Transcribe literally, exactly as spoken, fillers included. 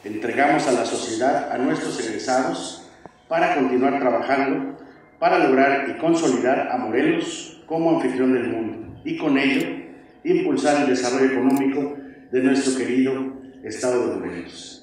entregamos a la sociedad, a nuestros egresados, para continuar trabajando, para lograr y consolidar a Morelos como anfitrión del mundo y con ello impulsar el desarrollo económico de nuestro querido Estado de Morelos.